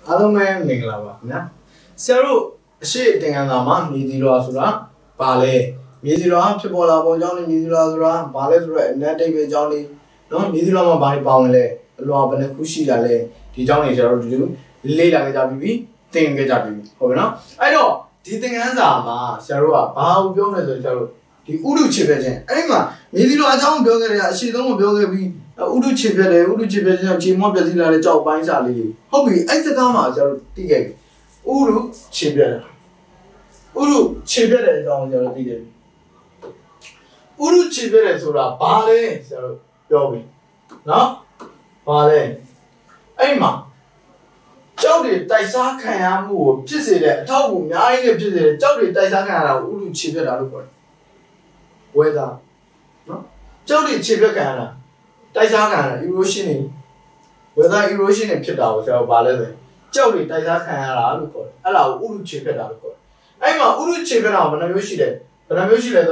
အားလုံးပဲမင်္ဂလာပါခင်ဗျာဆရာတို့အရှိသင်္ကန်းစာမှာမြေစီလွာဆိုတာဘာလဲမြေစီလွာဖြစ်ပေါ်လာပုံကြောင့်လည်းမြေစီလွာဆိုတာဘာလဲဆိုတော့အနက်တိတ်ပဲအကြောင်းလေးနော်မြေစီလွာမှာဘာတွေပါဝင်လဲအလွာဘယ်နှခုရှိတာလဲဒီအကြောင်းတွေဆရာတို့ဒီလိုလေ့လာကြပြီးသင်ခဲ့ကြပြီးဟုတ်ပြီနော်အဲ့တော့ဒီသင်္ကန်းစာမှာဆရာတို့ကဘာကိုပြောနေလဲဆိုတော့ဆရာတို့ဒီဥဒုချေပြခြင်းအဲ့ဒီမှာမြေစီလွာအကြောင်းပြောခဲ့တဲ့အရှိဆုံးကိုပြောခဲ့ပြီးဥဒုချေပြတယ်ဥဒုချေပြခြင်းကြောင့်ခြေမော့ပြစီလာတဲ့ကြောက်ပိုင်းစာလေးဟုတ်ပြီအဲ့စကားမှာဆရာတို့သိခဲ့ပြီဥဒုချေပြတယ်ဥဒုချေပြတဲ့အကြောင်းဆရာတို့သိတယ်ဥဒုချေပြတယ်ဆိုတာဘာလဲဆရာတို့ပြောပြီနော်ဘာလဲအဲ့မှာကြောက်တွေတိုက်စားခံရမှုကိုဖြစ်စေတဲ့အထောက်အကူအများကြီးနဲ့ဖြစ်စေတဲ့ကြောက်တွေတိုက်စားခံရတာကိုဥဒုချေပြတာလို့ခေါ်တယ်ဝဲသားနော်ကြောက်တွေချေပြခံရတာတိုက်စားခံရတာ erosion တွေ weather erosion တွေဖြစ်တာကိုဆရာတို့ဗာလဲဆိုကြောက်တွေတိုက်စားခံရတာလို့ခေါ်တယ်အဲ့ဒါကိုဥဒုချေပြတာလို့ခေါ်တယ်အဲ့မှာဥဒုချေပြတာဘယ်နှမျိုးရှိလဲဆိုတော့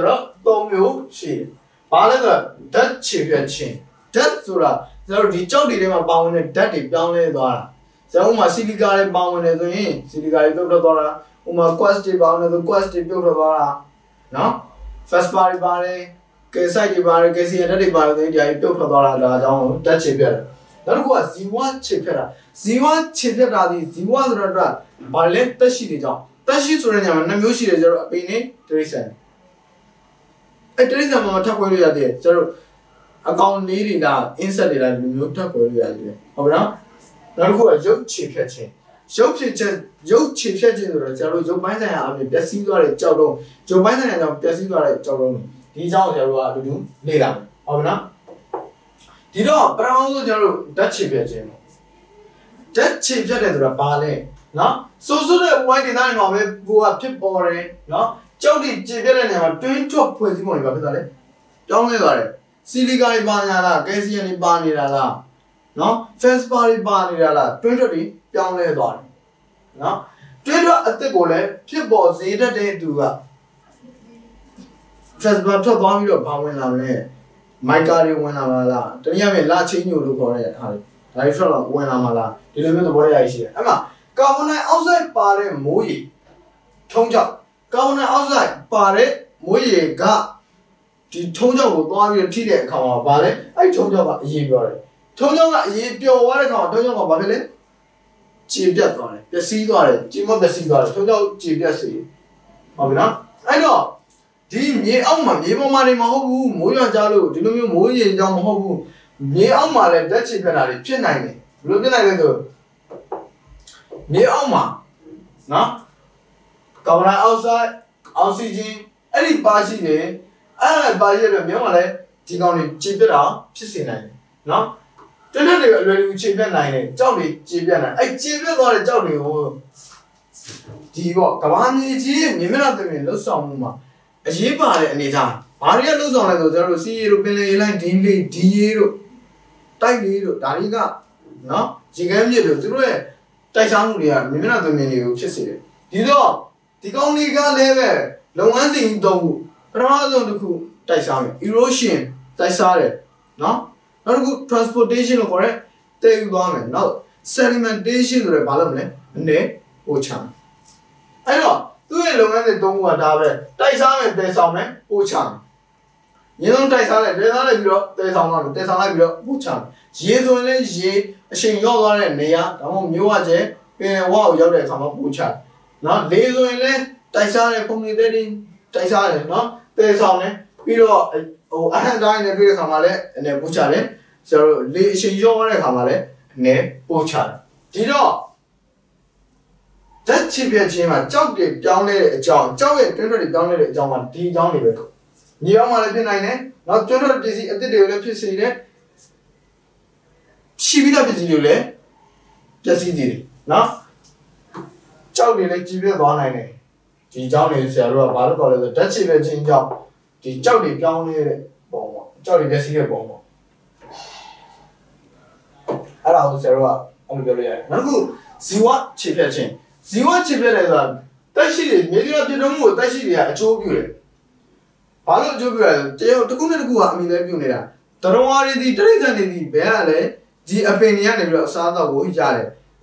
3မျိုးရှိတယ်ဘာလဲဆိုတော့ဓာတ်ချေပြခြင်းဓာတ်ဆိုတာဆရာတို့ဒီကြောက်တွေထဲမှာပါဝင်တဲ့ဓာတ်တွေပြောင်းလဲသွားတာဆရာတို့မှာဆီလီကာတွေပါဝင်နေဆိုရင်ဆီလီကာတွေပြုတ်ထွက်သွားတာဥမာ quest တွေပါဝင်နေဆို quest တွေပြုတ်ထွက်သွားတာနော် phosphor တွေပါတယ်ကယ်ဆိုင်တွေပါတယ်ကယ်ဆီယမ်ဓာတ်တွေပါတယ်ဆိုရင်ဒီအပြုတ်ထွက်သွားတာဒါအကြောင်းဓာတ်ချေပြတယ်နောက်တစ်ခုကဇီဝချေပြတာဇီဝချေပြတာဒီဇီဝဆိုတော့ဘာလဲတက်ရှိတွေကြောင့်တက်ရှိဆိုတဲ့ညမှာ2မျိုးရှိတယ်ကျတော့အပင်နဲ့တရိษံအဲ့တရိษံမှာထပ်ခွဲလို့ရတယ်ကျတော့အကောင်လေးတွေဒါ insect တွေဒါမျိုးထပ်ခွဲလို့ရတယ်ဟုတ်လားနောက်တစ်ခုကရုပ်ချေဖြတ်ခြင်းရုပ်ချေဖြတ်ခြင်းဆိုတော့ကျတော့ရုပ်ပိုင်းဆိုင်ရာအပြင်ပျက်စီးသွားတဲ့ကြောက်တော့ရုပ်ပိုင်းဆိုင်ရာကြောင့်ပျက်စီးသွားတဲ့ကြောက်တော့ဒီအကြောင်းကျွန်တော်တို့ကအတူတူလေ့လာမယ်ဟုတ်ပြီနော်ဒီတော့ပထမဆုံးကျွန်တော်တို့ဓာတ်ချေပြခြင်းပေါ့ဓာတ်ချေပြတယ်ဆိုတာဘာလဲနော်စိုးစိုးတဲ့ white ဒေသတွေမှာပဲကိုကဖြစ်ပေါ်တယ်နော်ကြောက်တွေချေပြတဲ့နေရာမှာတွင်းထွက်ဖွဲ့စည်းပုံတွေဘာဖြစ်သွားလဲပြောင်းလဲသွားတယ်ဆီလီကာတွေပါနေတာလားကယ်ဆီယမ်တွေပါနေတာလားနော်ဖေစပါတွေပါနေတာလားတွင်းထွက်တွေပြောင်းလဲသွားတယ်နော်တွင်းထွက်အသစ်ကိုလည်းဖြစ်ပေါ်စေတတ်တဲ့သူကFestival ထွက်သွားပြီးတော့ဘာဝင်လာမလဲမိုက်ကာတွေဝင်လာမလားတနည်းအားဖြင့်လာချင်းညိုလို့ခေါ်တဲ့ဟာတွေဒါတွေထွက်လာဝင်လာမလားဒီလိုမျိုးသဘောတရားရှိတယ်အဲ့မှာကာဗွန်ဒိုင်အောက်ဆိုက်ပါတဲ့မိုးရေထုံးကြောက်ကာဗွန်ဒိုင်အောက်ဆိုက်ပါတဲ့မိုးရေကဒီထုံးကြောက်ကိုသွားပြီးထိတဲ့အခါမှာဘာလဲအဲ့ထုံးကြောက်ကအရေးပြောတယ်ထုံးကြောက်ကအရေးပျော်သွားတဲ့အခါမှာထုံးကြောက်ကဘာဖြစ်လဲကြေပြတ်သွားတယ်ပျက်စီးသွားတယ်ကြေမပျက်စီးသွားတယ်ထုံးကြောက်ကြေပြတ်စေဟုတ်ပြီနော်အဲ့တော့ဒီမြေအောက်မှာမြေပေါ်မှာနေမဟုတ်ဘူးမိုးရွာကြလို့ဒီလိုမျိုးမိုးရေကြောင့်မဟုတ်ဘူးမြေအောက်မှာလည်းဓာတ်ချေပြတာတွေဖြစ်နိုင်တယ်ဘယ်လိုဖြစ်နိုင်လဲဆိုမြေအောက်မှာနော်ကာဗွန်ဒိုင်အောက်ဆိုက်အောက်ဆီဂျင်အဲ့ဒီပါရှိတယ်အဲ့ပါရှိတဲ့မြေမှာလည်းဒီကောင်တွေချေပြတာဖြစ်စေနိုင်တယ်နော်တွန်းတွန်းတွေအလွယ်တကူချေပြနိုင်တယ်ကြောက်တွေချေပြနိုင်အဲ့ချေပြသွားတဲ့ကြောက်တွေကိုဒီပေါ့ကဘာမြေကြီးမြေမျက်နှာပြင်လှုပ်ဆောင်မှုမှာအရေးပါတဲ့အနေထားဘာတွေကလှုပ်ဆောင်လဲဆိုကျွန်တော်တို့စီရီတို့ပင်လယ်ရေလိုင်းဒီလေးဒီရေတို့တိုက်လေးတို့ဒါတွေကနော်ရေကမ်းမြစ်တို့သူတို့ရဲ့တိုက်စားမှုတွေကမြင်မျက်နှာသမင်တွေကိုဖြစ်စေတယ်ဒီတော့ဒီကောင်းတွေကလည်းပဲလုပ်ငန်းစဉ်တော့ပထမဆုံးတစ်ခုတိုက်စားမယ် erosion တိုက်စားတယ်နော်နောက်တစ်ခု transportation လို့ခေါ်တဲ့တည်ယူသွားမယ်နောက် sedimentation ဆိုတော့ဘာလုပ်မလဲအနေဟိုချမ်းအဲ့တော့သူ့ရဲ့လုပ်ငန်းတွေသုံးခုကဒါပဲတိုက်စားမယ်တည်ဆောင်မယ်ပို့ချမယ်ရင်းဆုံးတိုက်စားလိုက်ပြီးတော့တည်ဆောင်တော့တည်ဆောင်လိုက်ပြီးတော့ပို့ချမယ်ရေဆိုရင်လည်းရေအချိန်ရောက်သွားတဲ့နေရာဒါမှမဟုတ်မျိုးဝကျဲပင်လယ်ဝကိုရောက်တဲ့အခါမှာပို့ချနော်လေဆိုရင်လည်းတိုက်စားတဲ့ပုံနေတဲ့တိုက်စားတယ်နော်တည်ဆောင်တယ်ပြီးတော့ဟိုအဟန်တိုင်းနဲ့တွေ့တဲ့အခါမှာလည်းအနေပို့ချတယ်ဆိုတော့လေအချိန်ရောက်သွားတဲ့အခါမှာလည်းအနေပို့ချတယ်ဒီတော့ဓာတ်ချေပြခြင်းမှာကြောက်တွေပြောင်းလဲတဲ့အကြောင်းကြောက်ရဲ့တွင်းထွက်တွေပြောင်းလဲတဲ့အကြောင်းမှာဒီအကြောင်းတွေပဲမြေအောက်မှာလည်းဖြစ်နိုင်တယ်နောက်တွင်းထွက်ပစ္စည်းအသစ်တွေကိုလည်းဖြစ်စေတယ်ရှိပြီးသားပစ္စည်းတွေလည်းပျက်စီးစေတယ်နော်ကြောက်တွေလည်းကြီးပြတ်သွားနိုင်တယ်ဒီအကြောင်းတွေဆရာတို့ကဘာလို့ခေါ်လဲဆိုဓာတ်ချေပြခြင်းကြောင့်ဒီကြောက်တွေပြောင်းလဲတဲ့ပုံပေါ့ကြောက်တွေပျက်စီးတဲ့ပုံပေါ့အဲ့ဒါကိုဆရာတို့ကအလုပ်ပြောလို့ရတယ်နောက်တစ်ခုဇီဝချေပြခြင်းဇီဝချေပြတယ်ဆိုတာတက်ရှိတွေမြေကြီးကပြတ်တုံးမှုကိုတက်ရှိတွေကအကျိုးပြုတယ်ဘာလို့အကျိုးပြုလဲတရားတစ်ခုနဲ့တစ်ခုကအမိလဲပြုနေတာတရဝါရီဒီတရိษံတွေဒီဘယ်ကလဲဒီအပင်တွေကနေပြီးတော့အစားအသောက်ကိုရတယ်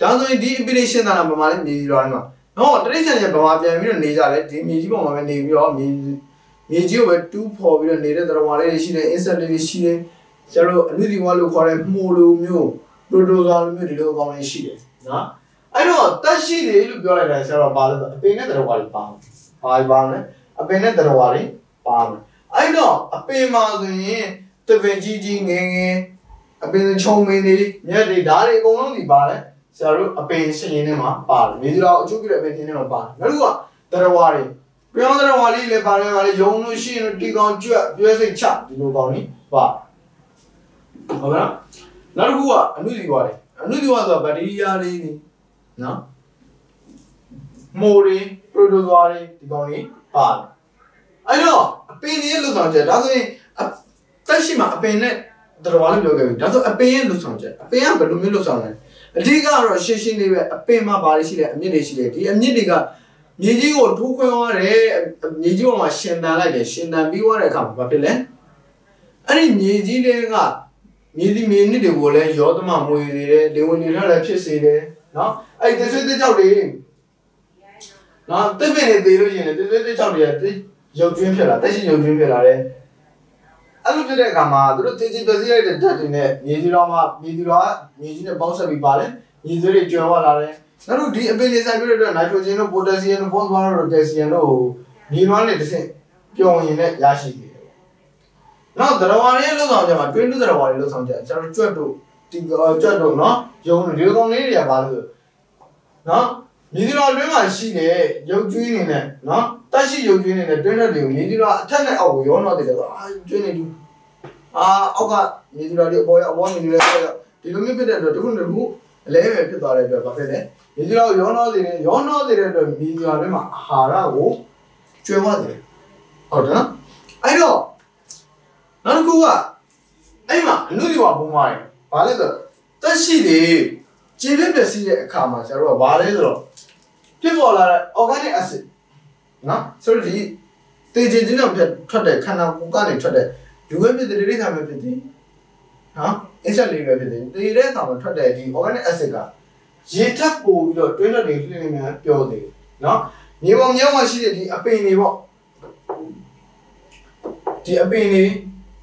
ဒါဆိုရင်ဒီ operation တာဘာမှလည်းမြေကြီးတော်ထဲမှာနော်တရိတ်ဆန်ရဲ့ဘာမှပြန်ပြီးတော့နေကြတယ်ဒီမြေကြီးပေါ်မှာပဲနေပြီးတော့မြေကြီးကိုပဲတူးဖော်ပြီးတော့နေတဲ့သရဝါလေးရှိတယ် insect တွေရှိတယ်ကျတော့အနုဒီဝါလို့ခေါ်တဲ့မှုလိုမျိုး protozoa လိုမျိုးဒီလိုအကောင်လေးရှိတယ်နော်အဲ့တော့တက်ရှိတယ်လို့ပြောလိုက်တာဆိုတော့ဘာလို့အပင်နဲ့သရဝါလေးပါဘာလဲအပင်နဲ့သရဝါလေးပါမယ်အဲ့တော့အပင်မှာဆိုရင်တပင်ကြီးငယ်အပင်ချုံမင်းတွေမြက်တွေဓာတ်တွေအကုန်လုံးဒီပါတယ်ဆရာတို့အပင်ရှင်ရင်းထဲမှာပါတယ်မြေကြီးတော်အကျိုးပြုတဲ့အပင်ရှင်ထဲမှာပါတယ်နောက်တစ်ခုကသရဝါတွေပြောင်းသရဝါလေးလည်းပါတယ်ပါလေယုံလို့ရှိရင်တီကောင်ကျွတ်ပြဲစိတ်ချဒီလိုကောင်ကြီးပါဟုတ်ကဲ့နောက်တစ်ခုကအနုဒီဝါတွေအနုဒီဝါဆိုတာဘက်တီးရီးယားတွေနော်မိုးတွေပရိုတိုဇွာတွေဒီကောင်ကြီးပါတယ်အဲ့တော့အပင်ရဲ့လူဆောင်ချက်ဒါဆိုရင်တက်ရှိမှာအပင်နဲ့သရဝါလို့ပြောခဲ့ပြီဒါဆိုအပင်ရဲ့လူဆောင်ချက်အပင်ကဘယ်လိုမျိုးလူဆောင်လဲအဓိကတော့ရှင်းရှင်းလေးပဲအပင်မှာဘာတွေရှိလဲအမြင့်တွေရှိတယ်ဒီအမြင့်တွေကမြေကြီးကိုထိုးခွင်းသွားတယ်မြေကြီးပေါ်မှာရှင်တန်လိုက်တယ်ရှင်တန်ပြီးသွားတဲ့အခါမှာဘာဖြစ်လဲအဲ့ဒီမြေကြီးတွေကမြေနစ်တွေကိုလည်းရောသမမွေစေတယ်လေဝင်တွေလည်းဖြစ်စေတယ်နော်အဲ့ဒီဆွေးသေးကြောက်တွေနော်တစ်ပင်တွေသေးလို့ရှိရင်လည်းဆွေးသေးကြောက်တွေကရုပ်ကျွင်းဖြစ်လာတက်ရှိရုပ်ကျွင်းဖြစ်လာတယ်အဲ့လိုဖြစ်တဲ့အခါမှာသူတို့တေးပစီလိုက်တဲ့ဓာတ်တွေနဲ့မြေကြီးတော်မြေကြီးနဲ့ပေါင်းဆက်ပြီးပါတယ်မြေသွေးတွေကျွမ်းသွားလာတယ်နောက်တို့ဒီအပင်လေးဆိုင်ပြတဲ့အတွက်နိုက်ထရိုဂျင်တို့ပိုတက်ဆီယမ်တို့ဖောစဖရတ်တို့ကယ်လ်ဆီယမ်တို့မြေနွားနဲ့တစ်ဆင့်ပျော်ရင်လည်းရရှိတယ်နောက်သရဝါတွေလှုပ်ဆောင်ကြမှာတွင်းတူးသရဝါတွေလှုပ်ဆောင်ကြကျွန်တော်ကျွတ်တို့ကျွတ်တို့နော်ယုံဒီကောင်လေးတွေကပါလို့နော်မြေကြီးတော်တွင်းမှာရှိတဲ့ရုပ်ကျွေးနေနဲ့နော်တက်ရှိရုပ်ကျွေးနေတဲ့တွင်းတွေကိုမြေကြီးတော်အထက်နဲ့အောက်ကိုရောတော့တယ်ဆိုကျွေးနေတူအောက်ကမြေကြီးတော်တွေအပေါ်နေနေလဲဒီလိုမျိုးဖြစ်တဲ့အတွက်တခုအလဲပဲဖြစ်သွားတဲ့အတွက်ဘာဖြစ်လဲမြေကြီးတော်ရောနှောစေတဲ့အတွက်မြေကြီးတော်ထဲမှာအာဟာရကိုကျွေးသွားတယ်ဟုတ်တယ်နော်အဲ့တော့နောက်တစ်ခုကအဲ့မှာအနုဒီဝပုံမှာဘာလဲဆိုတော့တက်ရှိတယ်ခြေပြက်ပျက်စီးတဲ့အခါမှာဆရာတို့ကဘာလဲဆိုတော့ဖြစ်ပေါ်လာတဲ့ organic acid နော်ဆိုတော့ဒီတေးချင်းနဲ့ထွက်တဲ့ခန္ဓာကိုယ်ကနေထွက်တဲ့လူပဲဖြစ်တဲ့ဒိဋ္ဌာပဲဖြစ်တယ်နော်အင်းဆက်လေးပဲဖြစ်တယ်တေးတဲ့အခါမှာထွက်တဲ့ဒီ organic acid ကရေထပ်ပို့ပြီးတော့တွင်းလက်တွေလှည့်နေများပြောသေးတယ်နော်မြေပေါ်မြောက်မှာရှိတဲ့ဒီအပင်တွေပေါ့ဒီအပင်တွေ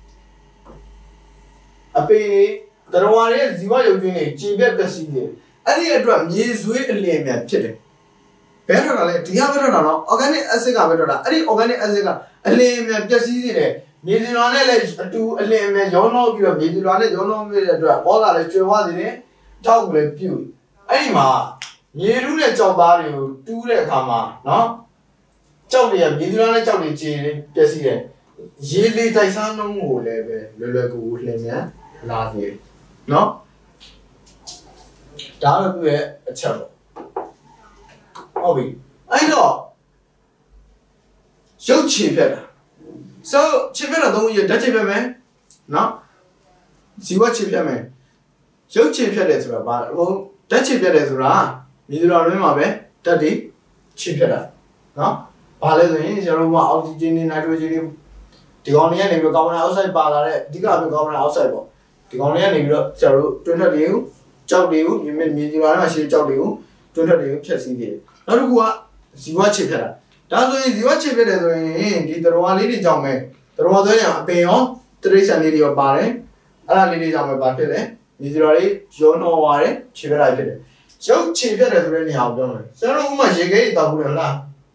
သရဝါရဲ့ဇီဝရုပ်ကျွင်းတွေခြေပြက်ပျက်စီးတယ်အဲ့ဒီအတွက်မြေဆွေးအလျင်မြန်ဖြစ်တယ်ဘယ်ထွက်တာလဲဒီကဘယ်ထွက်တာနော် organic acid ကဘယ်ထွက်တာအဲ့ဒီ organic acid ကအလျင်မြန်ပျက်စီးစေတယ်မြေစီလွာနဲ့လည်းအတူအလျင်မြန်ရောနှောပြီးတော့မြေစီလွာနဲ့ရောနှောပြီးတဲ့အတွက်ပေါ်လာလည်းကျွဲသွားစေတယ်တောက်ကိုလည်းပြုတ်အဲ့ဒီမှာမြေရုနဲ့ကြောက်သားတွေကိုတူးတဲ့အခါမှာနော်ကြောက်တွေကမြေစီလွာနဲ့ကြောက်တွေခြေပျက်စီးတယ်ရေလေတိုက်စားနှုံးကိုလည်းပဲလွယ်ကူလျင်မြန်လာစေတယ်နော်ဒါတော့သူ့ရဲ့အချက်ပေါ့ဟုတ်ပြီအဲ့တော့ရုပ်ခြေဖြတ်တာဆိုခြေဖြတ်တာသုံးရဓာတ်ခြေဖြတ်မယ်နော်ဇီဝခြေဖြတ်မယ်ရုပ်ခြေဖြတ်တယ်ဆိုတာဘာဟိုဓာတ်ခြေဖြတ်တယ်ဆိုတာမြေတော်တွင်းမှာပဲဓာတ်တွေခြေဖြတ်တာနော်ဘာလဲဆိုရင်ကျွန်တော်တို့ကအောက်ဆီဂျင်နဲ့နိုက်ထရိုဂျင်တွေဒီကောင်တွေကနေပြီးကာဗွန်ဒိုင်အောက်ဆိုက်ပါလာတဲ့အဓိကပဲကာဗွန်ဒိုင်အောက်ဆိုက်ပေါ့ဒီကောင်တွေကနေပြီးတော့ကျွန်တော်တို့တွင်းထွက်တွေကိုကြောက်တွေကိုမြေကြီးလာထဲမှာရှိတဲ့ကြောက်တွေကိုတွင်းထွက်တွေကိုဖျက်ဆီးတယ်နောက်တစ်ခုကဇီဝခြေဖြတ်တာဒါဆိုရင်ဇီဝခြေဖြတ်တယ်ဆိုရင်ဒီသရဝါလေးတွေကြောင့်ပဲသရဝါဆိုရင်အပင်ရောတရိတ်ဆန်လေးတွေရောပါတယ်အဲ့ဒါလေးတွေကြောင့်ပဲဘာဖြစ်လဲမြေကြီးလာတွေရောနှောသွားတယ်ခြေဖြတ်လိုက်ဖြစ်တယ်ရုပ်ခြေဖြတ်တယ်ဆိုတဲ့နေရာကိုပြောမယ်ကျွန်တော်တို့ဥမာရေခဲတောက်ဘူးလား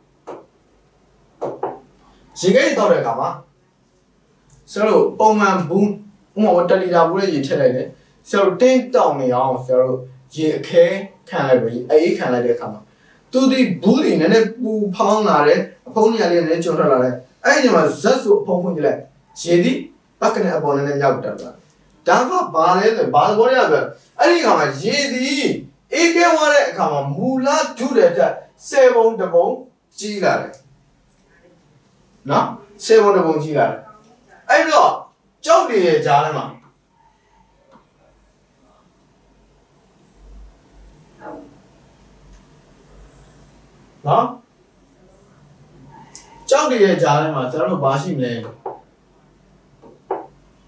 ရေခဲတောက်တဲ့အခါမှာကျွန်တော်တို့ပုံမှန်ဘူးဥမာ1လီတာဘူးနဲ့ရေထည့်လိုက်တယ်ဆိုတော့တင်းတောင်နေအောင်ဆိုတော့ရေအခဲခံလိုက်ပြီအေးခံလိုက်တဲ့အခါမှာသူဒီဘူးတွေနည်းနည်းပူဖောင်းလာတယ်အဖုံးနေရာလေးနည်းနည်းကျွန်းထွက်လာတယ်အဲ့ဒီမှာဇက်ဆိုအဖုံးဖွင့်ကြည့်လိုက်ရေဒီပကနဲ့အပေါ်နည်းနည်းမြောက်တက်လာဒါကဘာလဲဆိုဘာသဘောရပဲအဲ့ဒီအခါမှာရေဒီအေးခဲသွားတဲ့အခါမှာမူလဒုတဲ့တက်10ပုံတစ်ပုံကြီးလာတယ်နော်10ပုံတစ်ပုံကြီးလာတယ်အဲ့တော့ကြောက်တွေရဲ့ကြားထဲမှာနော်ကြောက်တွေရဲ့ကြားထဲမှာကျွန်တော်တို့ဘာရှိမလဲ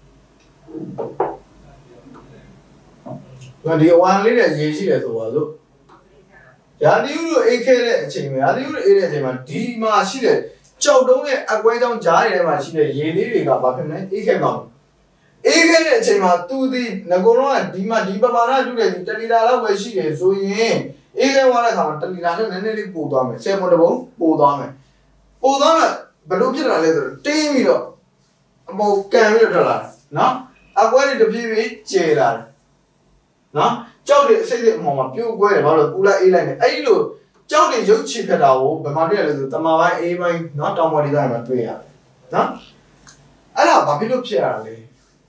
ဒီအဝမ်းလေးနဲ့ရေရှိတယ်ဆိုပါစို့ရာသီဥတုအေးခဲတဲ့အချိန်မှာရာသီဥတုအေးတဲ့အချိန်မှာဒီမှာရှိတဲ့ကြောက်တုံးရဲ့အကွဲကြောင့်ကြားရတဲ့မှာရှိတဲ့ရေလေးတွေကဘာဖြစ်လဲအေးခဲကောင်းအေးခဲတဲ့အချိန်မှာသူဒီငကိုတော့ဒီမှာဒီပမာဏတူတဲ့တလီတာလောက်ပဲရှိတယ်ဆိုရင်အေးခဲသွားတဲ့အခါမှာတလီတာနဲ့နည်းနည်းလေးပို့သွားမယ်10ပုံတပုံပို့သွားမယ်ပို့သွားမှဘယ်လိုဖြစ်လာလဲဆိုတော့တင်းပြီးတော့အမောကန်ပြီးတော့ထွက်လာတယ်နော်အကွဲတွေတပြေးပြေးကျဲလာတယ်နော်ကြောက်တွေအစိတ်စိတ်အမောမှာပြိုးကွဲတယ်ဘာလို့ပူလိုက်အေးလိုက်နေအဲ့လိုကြောက်တွေရုပ်ချဖြစ်တာကိုဘယ်မှာတွေ့ရလဲဆိုတမာပိုင်းအေးပိုင်းနော်တောင်ပေါ်ဒေသမှာတွေ့ရတယ်နော်အဲ့ဒါဘာဖြစ်လို့ဖြစ်ရတာလဲ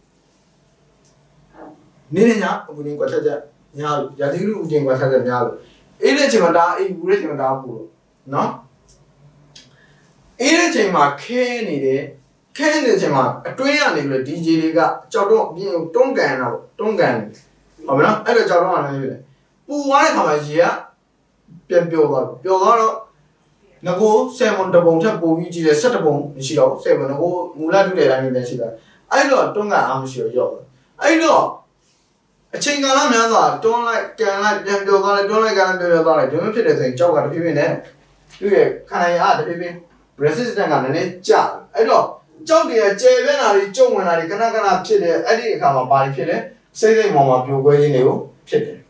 နေနေညာအပူရင်ကွက်ချက်ချက်ညာလို့ရာသီဥတုအပူရင်ကွက်ချက်ချက်ညာလို့အေးတဲ့ချိန်မှာဒါအေးပူတဲ့ချိန်မှာဒါပူလို့နော်အေးတဲ့ချိန်မှာခဲနေတယ်ခဲနေတဲ့ချိန်မှာအတွင်းရနေပြီးတော့ DJ တွေကကြောက်တော့အပြင်တွန်းကန်တာပေါ့တွန်းကန်ဟုတ်မလားအဲ့တော့ကြောက်တော့မှလည်းလေပူသွားတဲ့ခါမှာရေကပြန်ပျော်သွားပျော်သွားတော့ငကို7ပုံတပုံထပ်ပို့ပြီးကြည့်တယ်7ပုံမရှိတော့7ပုံငကိုမူလတူတဲ့အတိုင်းပဲရှိတာအဲ့တော့တွန်းကန်အားမရှိတော့ရောက်အဲ့တော့အချိန်ကာလများစွာတွန်းလိုက်ကန်လိုက်ပြန်ပျော်သွားလိုက်တွန်းလိုက်ကန်လိုက်ပြန်ပျော်သွားလိုက်ဒီလိုဖြစ်တဲ့ဆိုရင်ကြောက်ကတဖြည်းဖြည်းနဲ့သူ့ရဲ့ခန္ဓာရည်အားတဖြည်းဖြည်း resistance ကနည်းနည်းကျအဲ့တော့ကြောက်တွေကကျယ်ပြန့်တာတွေကျုံဝင်တာတွေခဏခဏဖြစ်တယ်အဲ့ဒီအခါမှာဘာတွေဖြစ်လဲစိတ်စိတ်မောင်မှာပြိုကွဲခြင်းတွေကိုဖြစ်တယ်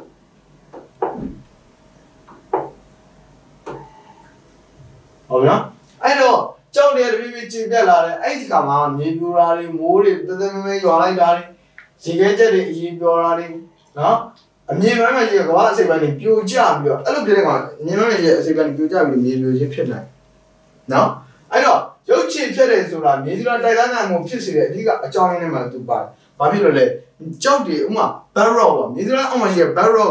ဟုတ်ပြီနော်အဲ့တော့ကြောက်တွေတဖြည်းဖြည်းကျပြတ်လာတယ်အဲ့ဒီခါမှာမြေပြိုတာတွေမိုးတွေတသက်မဲရွာလိုက်တာတွေရေခဲချက်တွေအရင်ပြောတာတွေနော်အမြင်မှန်မှရေကဘာအစိပ်ပိုင်းတွေပြိုကျပြီးတော့အဲ့လိုဖြစ်တဲ့ကောင်အမြင်မှန်မှရေအစိပ်ပိုင်းတွေပြိုကျပြီးမြေပြိုခြင်းဖြစ်နိုင်နော်အဲ့တော့ရုပ်ချစ်ဖြစ်တယ်ဆိုတာမြေစီလွှာတိုက်ခန်းနိုင်မှုဖြစ်စေတဲ့အဓိကအကြောင်းရင်းနဲ့မှသူပါတယ်ဘာဖြစ်လို့လဲကြောက်တွေဥမာ barrel ပေါ့မြေစီလွှာအောက်မှာရှိတဲ့ barrel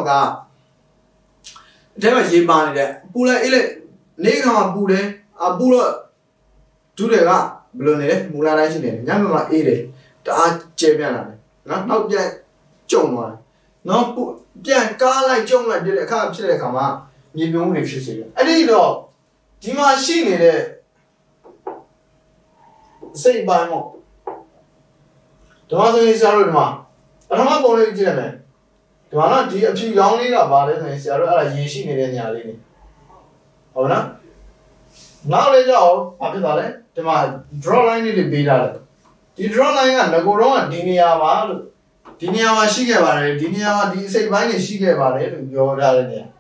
ကအထဲမှာရေပါနေတယ်ပူလိုက်အေးလိုက်နေခါမှာပူတယ်ပူတော့ဒုတွေကဘယ်လိုနေလဲမူလာတိုင်းရှိနေတယ်ညဘက်မှာအေးတယ်တအားကျဲပြန့်လာတယ်နော်နောက်ပြန်ကျုံသွားတယ်နော်ပြန်ကားလိုက်ကျုံလိုက်ပြတဲ့အခါဖြစ်တဲ့အခါမှာမြေပြုံးမှုတွေဖြစ်စေတယ်အဲ့ဒီတော့ဒီမှာရှိနေတဲ့စိတ်ပိုင်းပေါ့ဓမ္မဆိုရင်ဆရာတို့ဒီမှာပထမပုံလေးကြည့်ရမယ်ဒီမှာတော့ဒီအဖြူရောင်းလေးကပါလဲဆိုရင်ဆရာတို့အဲ့ဒါရေရှိနေတဲ့ညာလေးနေဟုတ်နော်နောက်လေးကြောက်ဘာဖြစ်သွားလဲဒီမှာ draw line လေးတွေပေးထားတယ်ဒီ draw line ကငကိုတော့ကဒီနေရာပါလို့ဒီနေရာမှာရှိခဲ့ပါတယ်ဒီနေရာမှာဒီအစိတ်ပိုင်းတွေရှိခဲ့ပါတယ်လို့ပြောထားတဲ့နေရာ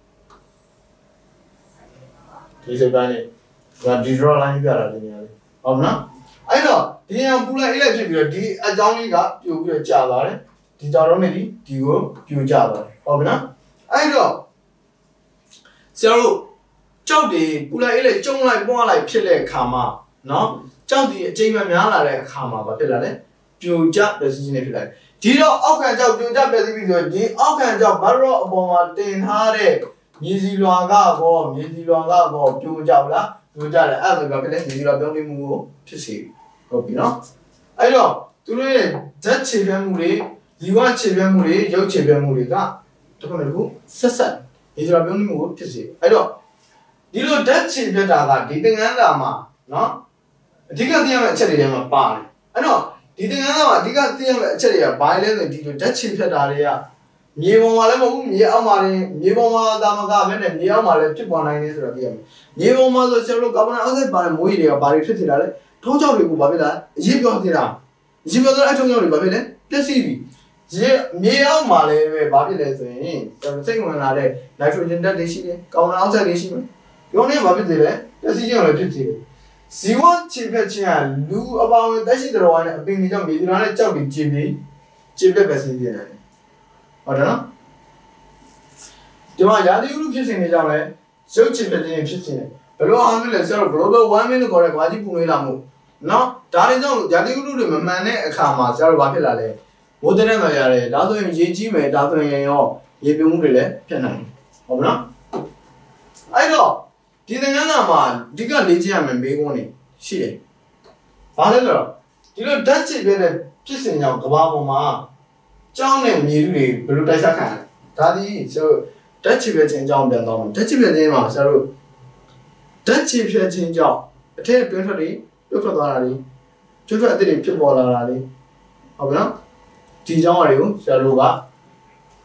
ဒီစိတ်ပိုင်းတွေဒီ draw line ပြတာဒီနေရာလေးဟုတ်နော်အဲ့တော့ဒီနေရာပူလိုက်အေးလိုက်ဖြစ်ပြီးတော့ဒီအကြောင်းလေးကပြိုပြီးတော့ကျသွားတယ်ဒီကြောင်တော့နေဒီကိုပြိုကျသွားတယ်ဟုတ်ပြီနော်အဲ့တော့ဆရာတို့ကြောက်တွေပူလိုက်အေးလိုက်ကျုံလိုက်ပွားလိုက်ဖြစ်တဲ့အခါမှာနော်ကြောက်ဒီအချိန်မှများလာတဲ့အခါမှာဘာဖြစ်လာလဲပြိုကျပျက်စီးခြင်းတွေဖြစ်လာတယ်ဒီတော့အောက်ခံကြောက်ပြိုကျပျက်စီးပြီးဆိုဒီအောက်ခံကြောက်ဘာလို့အပေါ်မှာတင်ထားတဲ့မြေစီလွာကကောပြိုကျလားပြိုကျတယ်အဲ့ဒါဆိုတော့ဖြစ်တဲ့မြေစီလွာပြောင်းလဲမှုကိုဖြစ်စေဟုတ်ပြီနော်အဲ့တော့သူတို့ရဲ့ဓာတ်ခြေပြတ်မှုတွေဒီဝခြေပြတ်မှုတွေရုပ်ခြေပြတ်မှုတွေကတစ်ခုနဲ့တစ်ခုဆက်မြေစီလွာပြောင်းလဲမှုကိုဖြစ်စေအဲ့တော့ဒီလိုဓာတ်ခြေပြတ်တာကဒီသင်္ကန်းစာမှာနော်အဓိကသိရမယ့်အချက်တွေထဲမှာပါတယ်အဲ့တော့ဒီသင်္ကန်းစာမှာအဓိကသိရမယ့်အချက်တွေကဘာလဲဆိုရင်ဒီလိုဓာတ်ခြေပြတ်တာတွေကမြေပေါ်မှာလည်းမဟုတ်ဘူးမြေအောက်မှာလည်းမြေပေါ်မှာသာမကဘဲနဲ့မြေအောက်မှာလည်းဖြစ်ပေါ်နိုင်တယ်ဆိုတော့သိရမယ်မြေပေါ်မှာဆိုဆရာတို့ကာဗွန်ဒိုင်အောက်ဆိုက်ပါတဲ့မိုးရေတွေကဘာတွေဖြစ်နေတာလဲထုံးကြောက်တွေကိုဘာဖြစ်လဲအရေးပြောနေတာအရေးပြောတော့အထုံးကြောက်တွေဘာဖြစ်လဲပျက်စီးပြီမြေအောက်မှာလည်းပဲဘာဖြစ်လဲဆိုရင်စိတ်ဝင်လာတဲ့ nitrogen ဓာတ်တွေရှိတယ်ကာဗွန်ဒိုင်အောက်ဆိုက်တွေရှိမယ်ဒီလိုနဲ့ဘာဖြစ်သေးလဲပျက်စီးခြင်းလည်းဖြစ်သေးတယ်ဇီဝခြေပြတ်ခြင်းကလူအပေါင်းတက်ရှိတော်ဝါနဲ့အပင်တွေကြောင့်မြေကြီးနဲ့ကြောက်ပြီးခြေပြတ်ပျက်စီးနေတယ်ဟုတ်တယ်နော်ဒီမှာရာသီဥတုဖြစ်စဉ်တွေကြောင့်လည်းရုပ်ခြေပြတ်ခြင်းဖြစ်ခြင်းဘယ်လိုအောင်လဲဆရာတို့ global warming လို့ခေါ်တဲ့ကမ္ဘာကြီးပူနွေးလာမှုနော်ဒါတွေကြောင့်ရာသီဥတုတွေမမှန်တဲ့အခါမှာဆရာတို့ဘာဖြစ်လာလဲမိုးတဲ့မှာရတယ်ဒါဆိုရင်ရေကြီးမယ်ဒါဆိုရင်ရောရေပြုံးမှုတွေလည်းဖြစ်နိုင်တယ်ဟုတ်ပြီနော်အဲ့တော့ဒီသင်္ကန်းစာမှာအဓိကလေ့ကျင့်ရမယ်မေးခွန်းတွေရှိတယ်ဘာလဲဆိုတော့ဒီလိုဓာတ်ခြေပြတဲ့ဖြစ်စဉ်ကြောင့်ကမ္ဘာပေါ်မှာကြောင်းနဲ့မြေထုတွေဘယ်လိုတိုက်စားခံလဲဒါဒီဆိုဓာတ်ခြေပြခြင်းအကြောင်းပြန်တော့ဓာတ်ခြေပြခြင်းမှာဆရာတို့ဓာတ်ခြေပြခြင်းကြောင့်အထက်တွင်းထွက်တွေပြုတ်ထွက်သွားတာတွေကျွတ်ထွက်အသစ်တွေဖြစ်ပေါ်လာတာတွေဟုတ်ပြီနော်ဒီအကြောင်းအရာတွေကိုဆရာတို့က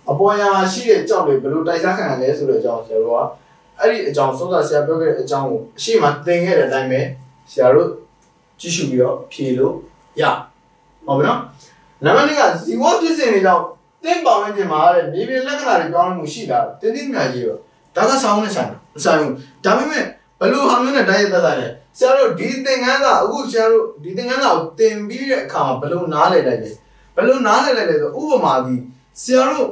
ပေါ်ရမှာရှိတဲ့ကြောက်တွေဘယ်လိုတိုက်စားခံရလဲဆိုတဲ့အကြောင်းဆရာတို့ကအဲ့ဒီအကြောင်းစောစောဆရာပြောခဲ့တဲ့အကြောင်းကိုအရှိမသင်ခဲ့တဲ့အတိုင်းပဲဆရာတို့ကြည့်ရှုပြီးတော့ဖြေလို့ရဟုတ်ပြီနော်နံပါတ်2ကဇီဝဖြစ်စဉ်တွေကြောင့်တင်းပေါင်းနေခြင်းမှာတဲ့မြေပြင်လက္ခဏာတွေပြောင်းလဲမှုရှိတာတင်းတင်းမြတ်ကြီးရောဒါကဆောင်းနေဆိုင်ဒါပေမဲ့ဘယ်လိုဟာမျိုးနဲ့တိုက်ရိုက်သက်ဆိုင်လဲဆရာတို့ဒီသင်ခန်းစာအခုဆရာတို့ဒီသင်ခန်းစာကိုသင်ပြီးတဲ့အခါမှာဘယ်လိုနားလည်လိုက်လဲဘယ်လိုနားလည်လိုက်လဲဆိုဥပမာဒီဆရာတို့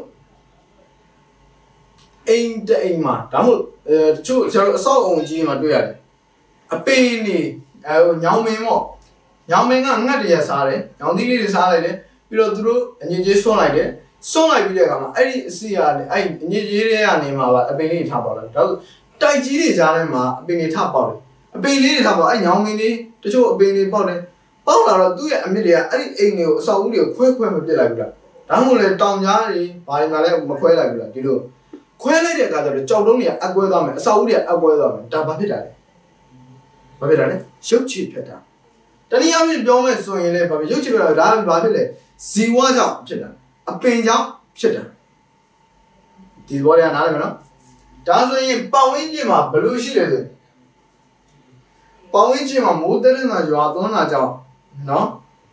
အိမ်တအိမ်မှာဒါမှမဟုတ်တချို့ဆရာတို့အဆောက်အုံကြီးမှာတွေ့ရတယ်အပင်နေညောင်မင်းပေါ့ညောင်မင်းကငှက်တရစားတယ်ညောင်သီးလေးတွေစားလိုက်တယ်ပြီးတော့သူတို့အငြိကြီးဆွန့်လိုက်တယ်ဆွန့်လိုက်ပြီးတဲ့အခါမှာအဲ့ဒီအစီရတယ်အဲ့အငြိကြီးတွေကနေမှာပါအပင်လေးထားပေါက်တယ်ဒါဆိုတိုက်ကြီးတွေကြားထဲမှာအပင်တွေထပေါက်တယ်အပင်လေးတွေထပေါက်အဲ့ညောင်မင်းလေးတချို့အပင်တွေပေါက်တယ်ပေါက်လာတော့သူ့ရဲ့အမြစ်တွေကအဲ့ဒီအိမ်တွေကိုအဆောက်အဦတွေကိုခွဲမပစ်လိုက်ဘူးလားဒါမှမဟုတ်လေတောင်ကြားတွေဘာတွေမှလည်းမခွဲလိုက်ဘူးလားဒီလိုခွဲလိုက်တဲ့အခါကျတော့ကြောက်တုံးတွေကအကွဲသွားမယ်အဆောက်အဦတွေကအကွဲသွားမယ်ဒါဘာဖြစ်တာလဲဘာဖြစ်တာလဲရုပ်ချစ်ဖြစ်တာတနည်းအားဖြင့်ပြောမယ်ဆိုရင်လည်းဘာဖြစ်ရုပ်ချစ်ဖြစ်တာဒါဘာဖြစ်လဲဇီဝကြောင့်ဖြစ်တာအပင်ကြောင့်ဖြစ်တာဒီဘောရနားလည်မယ်နော်ဒါဆိုရင်ပတ်ဝန်းကျင်မှာဘယ်လိုရှိလဲဆိုပတ်ဝန်းကျင်မှာမိုးတဲ့နာရွာသွန်းတာကြောင့်နော်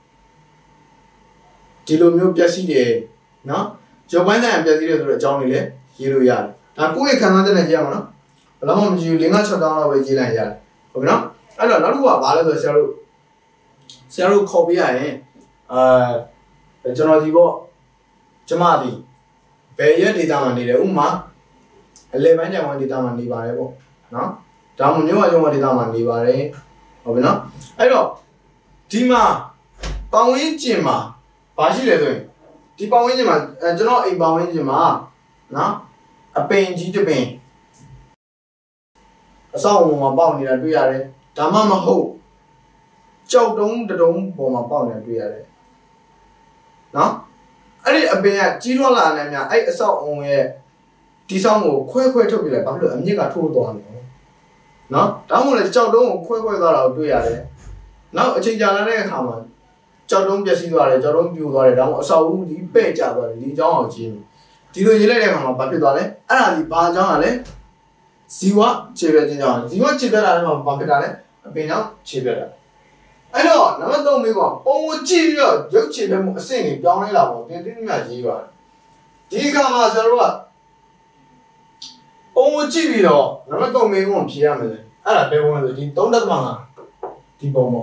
ဒီလိုမျိုးပျက်စီးတယ်နော်ရုပ်ပိုင်းဆိုင်ရာပျက်စီးတယ်ဆိုတဲ့အကြောင်းတွေလည်းရေးလို့ရတယ်ဒါကိုယ့်ရဲ့ခံစားချက်နဲ့ရေးရမှာနော်ဘယ်တော့မှမကြည့်ဘူး5-6တောင်းလောက်ပဲရေးလိုက်ရတယ်ဟုတ်ပြီနော်အဲ့တော့နောက်တစ်ခုကဘာလဲဆိုတော့ဆရာတို့ခေါ်ပြရရင်ကျွန်တော်ဒီပေါ့ကျမဒီဘယ်ရက်ဒေတာမှာနေတယ်ဥပမာအလဲပိုင်းကျောင်းဒေတာမှာနေပါတယ်ပေါ့နော်ဒါမှမဟုတ်မြို့ဝဒေတာမှာနေပါတယ်ဟုတ်ပြီနော်အဲ့တော့ဒီမှာပတ်ဝန်းကျင်မှာဘာရှိလဲဆိုရင်ဒီပတ်ဝန်းကျင်မှာကျွန်တော်အိမ်ပတ်ဝန်းကျင်မှာနော်အပင်ကြီးတစ်ပင်အဆောက်အဦမှာပေါက်နေတာတွေ့ရတယ်ဒါမှမဟုတ်ကြောက်တုံးတုံးပေါ်မှာပေါက်နေတာတွေ့ရတယ်နော်အဲ့ဒီအပင်ကကြီးထွားလာတဲ့များအဲ့အဆောက်အဦရဲ့ဒီဆောင်ကိုခွဲထုတ်ပြလိုက်ဘာလို့အမြင့်ကထိုးသွားနေလဲနော်ဒါမှမဟုတ်လေကြောက်တုံးကိုခွဲသွားတာကိုတွေ့ရတယ်နောက်အချိန်ကြာလာတဲ့အခါမှာကြောက်တုံးပျက်စီးသွားတယ်ကြောက်တုံးပြိုသွားတယ်ဒါမှမဟုတ်အဆောက်အဦဒီပဲ့ကျသွားတယ်ဒီအကြောင်းအောင်ကြီးဒီလိုရေးလိုက်တဲ့အခါမှာဘာဖြစ်သွားလဲအဲ့ဒါဒီဘာအကြောင်းကလဲဇီဝခြေပြခြင်းကြောင့်ဇီဝခြေပြတာလည်းဘာဖြစ်တာလဲအပင်ကြောင့်ခြေပြတာအဲ့တော့နံပါတ်3မိကပုံကိုကြည့်ပြီးတော့ရုပ်ခြေပြမှုအဆင့်တွေပြောင်းလဲလာပေါ့တင်းတင်းမြတ်ရေးပါတယ်ဒီအခါမှာကျွန်တော်တို့ကပုံကိုကြည့်ပြီးတော့နံပါတ်3မိကိုဖြေရမယ်လေအဲ့ဒါဘယ်ပုံလဲဆိုဒီ3.5ဒီပုံပေါ့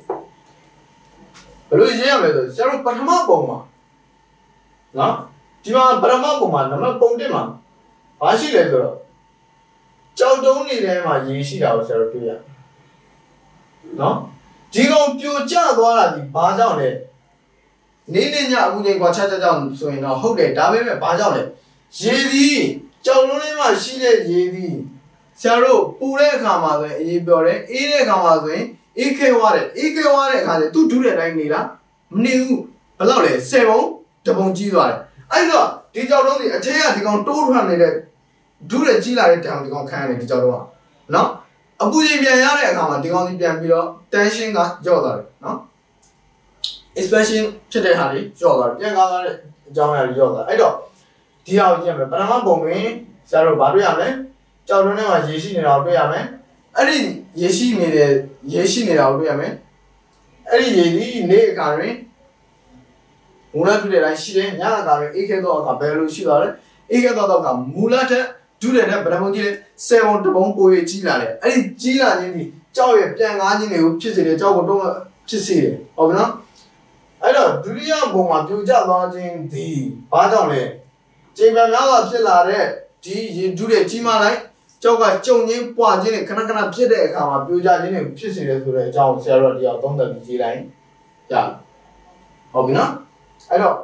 ဘယ်လိုရေးရမလဲဆိုကျွန်တော်ပထမပုံမှာနော်ဒီမှာပထမပုံမှာနံပါတ်ပုံ1မှာဘာရှိလဲဆိုတော့ကြောက်တုံးနေထဲမှာရေရှိတာကိုဆရာတို့တွေ့ရနော်ဒီကောင်ပြိုကျသွားတာဒီဘာကြောင့်လဲနေနေညအခုချိန်ကွာချက်ကြောင့်ဆိုရင်တော့ဟုတ်တယ်ဒါပေမဲ့ဘာကြောင့်လဲရေသည်ကြောက်လုံးလေးမှာရှိတဲ့ရေသည်ဆရာတို့ပူတဲ့အခါမှာဆိုရင်အေးပြောတယ်အေးတဲ့အခါမှာဆိုရင်အေးခဲသွားတယ်အေးခဲသွားတဲ့အခါကျသူ့ဒုတဲ့အတိုင်းနေလားမနေဘူးဘယ်လောက်လဲ10ပုံတပုံကြီးသွားတယ်အဲ့တော့ဒီကြောက်တုံးကြီးအထက်ကဒီကောင်တိုးထွက်နေတဲ့ဒုတဲ့ကြီးလာတဲ့တောင်ဒီကောင်ခံရတယ်ဒီကြောက်တုံးကနော်အပူချိန်ပြန်ရတဲ့အခါမှာဒီကောင်ကြီးပြန်ပြီးတော့ tension ကကျော့သွားတယ်နော် expansion ဖြစ်တဲ့ဟာတွေကျော့သွားတယ်ပြန်ကားသွားတဲ့အကြောင်းအရာတွေကျော့သွားအဲ့တော့ဒီဟာကိုကြည့်ရမယ်ပထမပုံတွင်ဆရာတို့ဘာတွေ့ရမလဲကြောက်တုံးထဲမှာရေရှိနေတာကိုတွေ့ရမယ်အဲ့ဒီရေရှိနေတာကိုတွေ့ရမယ်အဲ့ဒီရေဒီနေ့အခါတွင်မူလထူတဲ့တိုင်းရှိတယ်ညအခါတွင်အေးခဲသောအခါဘယ်လိုရှိသွားလဲအေးခဲသောအခါမူလထက်ဒုတဲ့နဲ့ဗရမုံကြီးလေ7ပုံတပုံပိုရကြီးလာတယ်အဲ့ဒီကြီးလာခြင်းဒီကြောက်ရဲ့ပြန်ကားခြင်းတွေကိုဖြစ်စေတယ်ကြောက်ကတော့ဖြစ်စေတယ်ဟုတ်ပြီနော်အဲ့တော့ဒုတိယပုံမှာပြိုကျသွားခြင်းဒီဘာကြောင့်လဲချိန်ပြန်များစွာဖြစ်လာတဲ့ဒီရေဒုတဲ့ကြီးမားလိုက်ကြောက်ကကြုံချင်းပွားခြင်းနဲ့ခဏခဏဖြစ်တဲ့အခါမှာပြိုကျခြင်းတွေဖြစ်စေတယ်ဆိုတဲ့အကြောင်းဆရာတို့တရားသုံးသပ်ပြီးရေးလိုက်ရဟုတ်ပြီနော်အဲ့တော့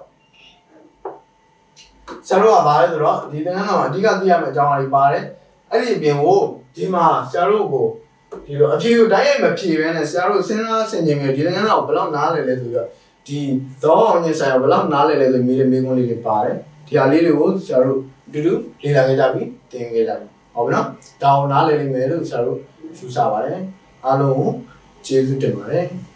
ဆရာတို့ကဘာလဲဆိုတော့ဒီသင်ခန်းစာမှာအဓိကသိရမယ့်အကြောင်းအရာတွေပါတယ်အဲ့ဒီအပြင်ကိုဒီမှာဆရာတို့ကိုဒီလိုအဖြေကိုတိုင်းရိုက်မဖြေဘဲနဲ့ဆရာတို့စဉ်းစားဆင်ခြင်ပြီးဒီသင်ခန်းစာကိုဘယ်လောက်နားလည်လဲဆိုတော့ဒီသောအောင်ခြင်းဆိုင်ရာဘယ်လောက်နားလည်လဲဆိုမိတဲ့မိကုန်းလေးတွေပါတယ်ဒီဟာလေးတွေကိုဆရာတို့အတူတူလေ့လာခဲ့ကြပြီးသင်ခဲ့ကြပြီဟုတ်ပြီနော်ဒါအောင်နားလည်လိမ့်မယ်လို့ဆရာတို့ယူဆပါတယ်အားလုံးကိုကျေးဇူးတင်ပါတယ်